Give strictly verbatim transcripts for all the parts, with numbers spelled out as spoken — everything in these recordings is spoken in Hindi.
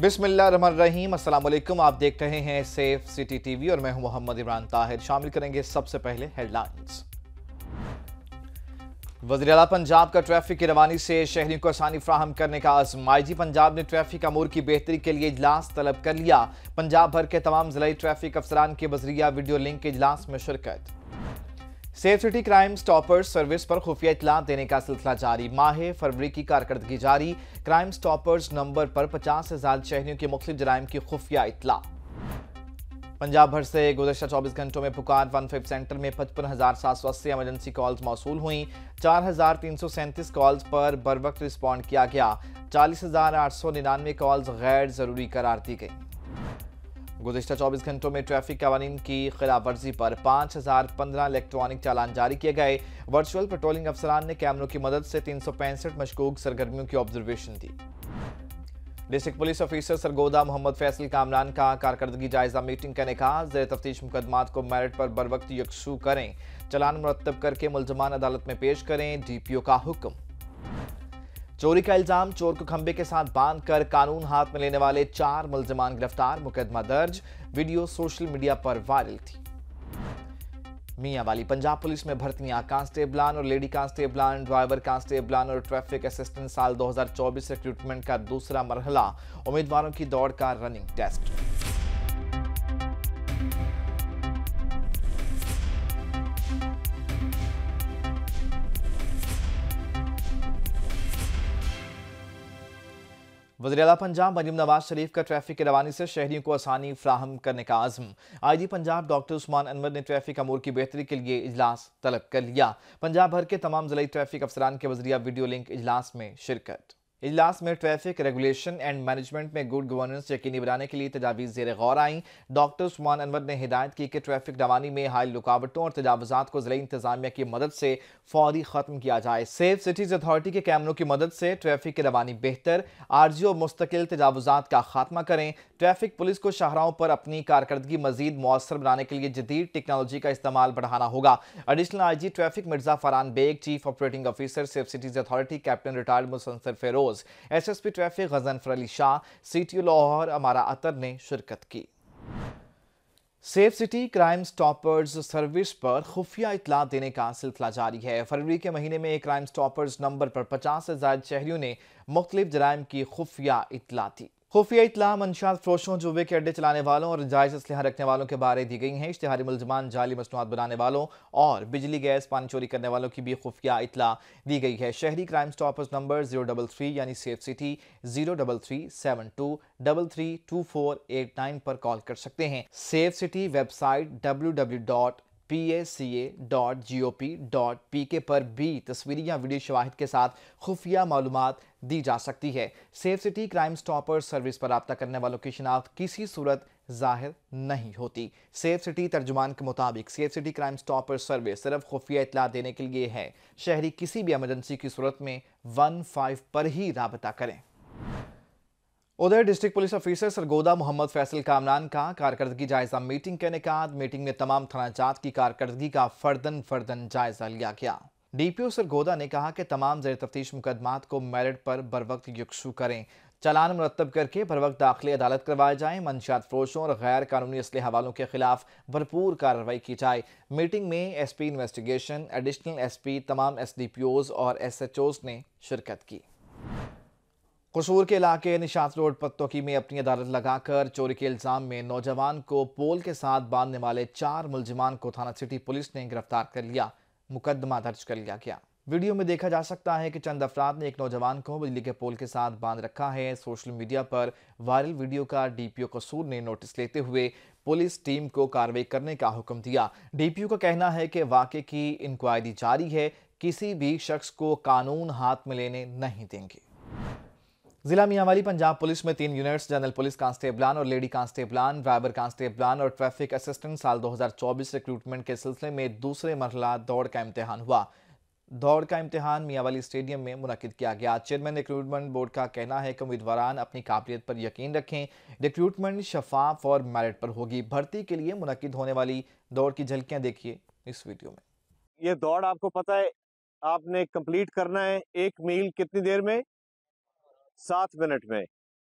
बिस्मिल्लाहिर्रहमानिर्रहीम, अस्सलाम वालेकुम। आप देख रहे हैं सेफ सिटी टीवी और मैं हूं मोहम्मद इमरान ताहिर। शामिल करेंगे सबसे पहले हेडलाइंस। वज़ीर आला पंजाब का ट्रैफिक की रवानी से शहरियों को आसानी फ्राहम करने का आज़म। आई जी पंजाब ने ट्रैफिक अमूर की बेहतरी के लिए इजलास तलब कर लिया। पंजाब भर के तमाम जिला ट्रैफिक अफसरान के बजरिया वीडियो लिंक के इजलास में शिरकत। Safe City crime stoppers service पर खुफिया इतला देने का सिलसिला जारी। माह फरवरी की कारकर्दगी जारी। क्राइम स्टॉपर्स नंबर पर पचास हजार शहरियों के मुख्तलिफ जराइम की खुफिया इतला। पंजाब भर से गुज़श्ता चौबीस घंटों में पुकार वन फाइव सेंटर में पचपन हजार सात सौ अस्सी एमरजेंसी कॉल्स मौसूल हुई। चार हजार तीन सौ सैंतीस कॉल्स पर बर वक्त रिस्पॉन्ड किया गया। चालीस हजार आठ सौ निन्यानवे कॉल्स गैर जरूरी करार दी गई। गुज़श्ता चौबीस घंटों में ट्रैफिक कवानीन की खिलाफ वर्जी पर पाँच हजार पंद्रह इलेक्ट्रॉनिक चालान जारी किए गए। वर्चुअल पेट्रोलिंग अफसरान ने कैमरों की मदद से तीन सौ पैंसठ मशकूक सरगर्मियों की ऑब्जर्वेशन दी। District police officer Sargodha Mohammad Faisal Kamran का कारकर्दगी जायजा मीटिंग करने का ज़ेर तफ्तीश मुकदमात को मेरिट पर बर वक्त यकसू करें। चालान मुरतब करके मुलजमान अदालत में पेश करें, डी पी ओ का हुक्म। चोरी का इल्जाम, चोर को खंबे के साथ बांध कर कानून हाथ में लेने वाले चार मुलजमान गिरफ्तार, मुकदमा दर्ज। वीडियो सोशल मीडिया पर वायरल थी। मियांवाली पंजाब पुलिस में भर्तियां, कांस्टेबलान और लेडी कांस्टेबलान, ड्राइवर कांस्टेबलान और ट्रैफिक असिस्टेंट साल दो हजार चौबीस रिक्रूटमेंट का दूसरा मरहला। उम्मीदवारों की दौड़ का रनिंग टेस्ट। वज़ीर आला पंजाब मरीम नवाज शरीफ का ट्रैफिक की रवानी से शहरियों को आसानी फ्राहम करने का आज़म। I G Punjab doctor Usman Anwar ने ट्रैफिक अमूर की बेहतरी के लिए इजलास तलब कर लिया। पंजाब भर के तमाम जिला ट्रैफिक अफसरान के वज़रिया वीडियो लिंक इजलास में शिरकत। इजलास में ट्रैफिक रेगुलेशन एंड मैनेजमेंट में गुड गवर्नेंस यकीनी बनाने के लिए तजावीज़ ज़ेर गौर आई। डॉक्टर उस्मान अनवर ने हिदायत की कि ट्रैफिक रवानी में हाल रुकावटों और तजावुज़ात को ज़िला इंतजामिया की मदद से फौरी ख़त्म किया जाए। सेफ सिटीज़ अथॉरिटी के कैमरों की मदद से ट्रैफिक की रवानी बेहतर, आर्जी और मुस्तकिल तजावुज़ात का खात्मा करें। ट्रैफिक पुलिस को शाहराहों पर अपनी कारकर्दगी मजीद मौसर बनाने के लिए जदीद टेक्नोलॉजी का इस्तेमाल बढ़ाना होगा। Additional I G traffic Mirza Farhan Baig, chief operating officer Safe Cities authority captain retired Mussansar Feroz, S S P traffic Ghazanfar Ali Shah, C T O Lahore Amara Athar ने शिरकत की। Safe City crime stoppers service पर खुफिया इतला देने का सिलसिला जारी है। फरवरी के महीने में क्राइम स्टॉपर्स नंबर पर पचास से ज्यादा शहरियों ने मुख्तलिफ जराइम की खुफिया इतला दी। खुफिया इतला मंशात फरोशों, जुए के अड्डे चलाने वालों और जायज असलहा रखने वालों के बारे दी गई हैं। इश्तिहारी मुलजमान, जाली मसनूआत बनाने वालों और बिजली गैस पानी चोरी करने वालों की भी खुफिया इतला दी गई है। शहरी crime stoppers number zero double three यानी Safe City zero double three seven two double three two four eight nine पर कॉल कर सकते हैं। Safe City website W W W dot P A C A dot G O P dot P K पर भी तस्वीरी या वीडियो शवाहिद के साथ खुफिया मालूमात दी जा सकती है। Safe City crime stopper service पर रब्ता करने वालों की शिनाख्त किसी सूरत जाहिर नहीं होती। सेफ सिटी तर्जुमान के मुताबिक Safe City crime stopper service सिर्फ खुफिया इतला देने के लिए है। शहरी किसी भी इमरजेंसी की सूरत में वन फाइव पर ही राबता करें। उधर district police officer Sargodha Mohammad Faisal Kamran का कारकर्दगी जायजा मीटिंग करने का मीटिंग में तमाम थाना जात की कारकर्दगी का फर्दन फर्दन जायजा लिया गया। डी पी ओ सरगोदा ने कहा कि तमाम ज़ेर तफ्तीश मुकदमात को मेरिट पर बर वक्त यकसू करें। चालान मुरतब करके बर वक्त दाखिली अदालत करवाए जाएं। मंशियात फरोशों और गैर कानूनी असलहा वालों के खिलाफ भरपूर कार्रवाई की जाए। मीटिंग में S P investigation, additional S P, तमाम एस डी पी ओज और एस एच ओज ने शिरकत की। कसूर के इलाके निशात रोड पत्तोकी में अपनी अदालत लगाकर चोरी के इल्जाम में नौजवान को पोल के साथ बांधने वाले चार मुलजिमान को थाना सिटी पुलिस ने गिरफ्तार कर लिया। मुकदमा दर्ज कर लिया गया। वीडियो में देखा जा सकता है कि चंद अफराद ने एक नौजवान को बिजली के पोल के साथ बांध रखा है। सोशल मीडिया पर वायरल वीडियो का डी पी ओ कसूर ने नोटिस लेते हुए पुलिस टीम को कार्रवाई करने का हुक्म दिया। डी पी ओ का कहना है कि वाकये की इंक्वायरी जारी है, किसी भी शख्स को कानून हाथ में लेने नहीं देंगे। जिला मियांवाली पंजाब पुलिस में तीन यूनिट्स जनरल पुलिस कांस्टेबलान और लेडी कांस्टेबलान, ड्राइवर कांस्टेबलान और ट्रैफिक असिस्टेंट साल दो हजार चौबीस रिक्रूटमेंट के सिलसिले में दूसरे मरहला दौड़ का इम्तिहान हुआ। दौड़ का इम्तिहान मियांवाली स्टेडियम में मुनक्किद किया गया। चेयरमैन रिक्रूटमेंट बोर्ड का कहना है कि उम्मीदवारान अपनी काबिलियत पर यकीन रखें। रिक्रूटमेंट शफाफ और मेरिट पर होगी। भर्ती के लिए मुनक्किद होने वाली दौड़ की झलकियां देखिए इस वीडियो में। ये दौड़ आपको पता है आपने कंप्लीट करना है एक मील कितनी देर में? सात मिनट में।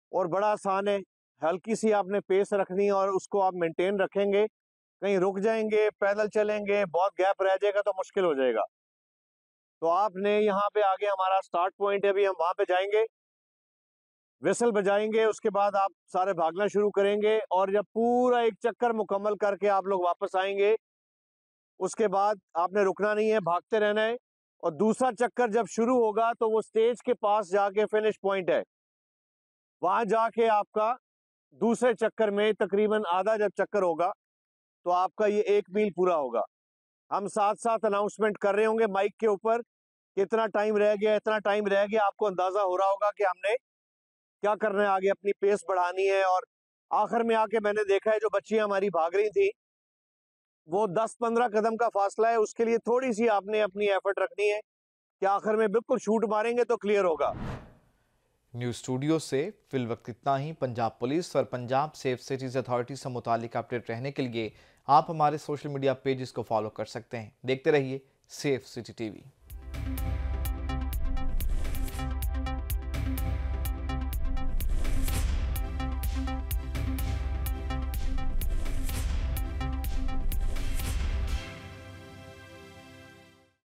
और बड़ा आसान है। हल्की सी आपने पेस रखनी है और उसको आप मेंटेन रखेंगे। कहीं रुक जाएंगे, पैदल चलेंगे, बहुत गैप रह जाएगा तो मुश्किल हो जाएगा। तो आपने यहाँ पे आगे हमारा स्टार्ट पॉइंट है, अभी हम वहां पे जाएंगे, विसल बजाएंगे, उसके बाद आप सारे भागना शुरू करेंगे और जब पूरा एक चक्कर मुकम्मल करके आप लोग वापस आएंगे, उसके बाद आपने रुकना नहीं है, भागते रहना है। और दूसरा चक्कर जब शुरू होगा तो वो स्टेज के पास जाके फिनिश पॉइंट है, वहां जाके आपका दूसरे चक्कर में तकरीबन आधा जब चक्कर होगा तो आपका ये एक मील पूरा होगा। हम साथ साथ अनाउंसमेंट कर रहे होंगे माइक के ऊपर कि इतना टाइम रह गया, इतना टाइम रह गया। आपको अंदाजा हो रहा होगा कि हमने क्या करना है, आगे अपनी पेस बढ़ानी है। और आखिर में आके मैंने देखा है जो बच्चियां हमारी भाग रही थी वो दस पंद्रह कदम का फासला है, उसके लिए थोड़ी सी आपने अपनी एफर्ट रखनी है कि आखिर में बिल्कुल शूट मारेंगे तो क्लियर होगा। न्यूज़ स्टूडियो से फिल वक्त इतना ही। पंजाब पुलिस और पंजाब सेफ सिटीज अथॉरिटी से मुतालिक अपडेट रहने के लिए आप हमारे सोशल मीडिया पेजेस को फॉलो कर सकते हैं। देखते रहिए सेफ सिटी टीवी।